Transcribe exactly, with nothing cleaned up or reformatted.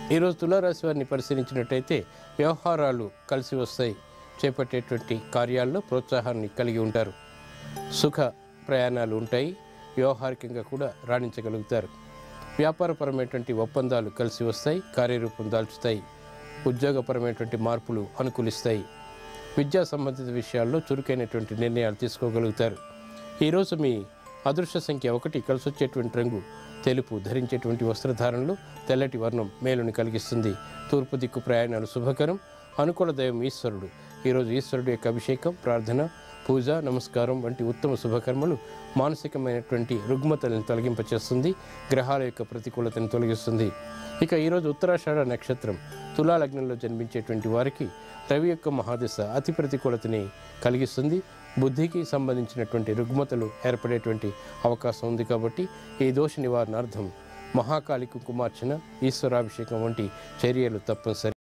ఈరోజు తులారాశి వారిని పరిశీలించినట్టయితే వ్యవహారాలు కలిసి వస్తాయి. చేపట్టేటువంటి కార్యాల్లో ప్రోత్సాహాన్ని కలిగి ఉంటారు. సుఖ ప్రయాణాలు ఉంటాయి. వ్యవహారికంగా కూడా రాణించగలుగుతారు. వ్యాపారపరమైనటువంటి ఒప్పందాలు కలిసి వస్తాయి, కార్యరూపం దాల్చుతాయి. ఉద్యోగపరమైనటువంటి మార్పులు అనుకూలిస్తాయి. విద్యా సంబంధిత విషయాల్లో చురుకైనటువంటి నిర్ణయాలు తీసుకోగలుగుతారు. ఈరోజు మీ అదృష్ట సంఖ్య ఒకటి, కలిసి వచ్చేటువంటి రంగు తెలుపు, ధరించేటువంటి వస్త్రధారణలు తెల్లటి వర్ణం మేలుని కలిగిస్తుంది. తూర్పు దిక్కు ప్రయాణాలు శుభకరం. అనుకూల దైవం ఈశ్వరుడు. ఈరోజు ఈశ్వరుడు యొక్క అభిషేకం, ప్రార్థన, పూజ, నమస్కారం వంటి ఉత్తమ శుభకర్మలు మానసికమైనటువంటి రుగ్మతలను తొలగింపచేస్తుంది. గ్రహాల యొక్క ప్రతికూలతను తొలగిస్తుంది. ఇక ఈరోజు ఉత్తరాషాఢ నక్షత్రం తులా లగ్నంలో జన్మించేటువంటి వారికి రవి యొక్క మహాదశ అతి ప్రతికూలతని కలిగిస్తుంది. బుద్ధికి సంబంధించినటువంటి రుగ్మతలు ఏర్పడేటువంటి అవకాశం ఉంది. కాబట్టి ఈ దోష నివారణార్థం మహాకాళి కుంకుమార్చన, ఈశ్వరాభిషేకం వంటి చర్యలు తప్పనిసరి.